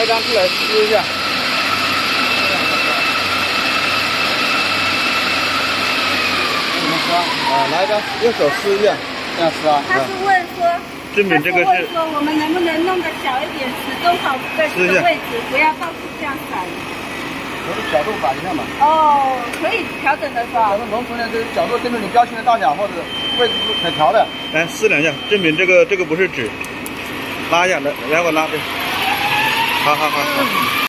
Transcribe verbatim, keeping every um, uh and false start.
一张出来试一下。怎么撕啊？啊，拿一张，用手撕一下，这样撕啊。 他是问说， 证明这个是。 问说我们能不能弄得小一点，始终保持在这个位置，不要到处这样散。 我的角度摆一下嘛。 哦，可以调整的是吧？ 咱们农村的这个角度根据你标签的大小或者位置是可调的。来撕两下，证明这个这个不是纸。拉一下，来来我拉这。好好好好。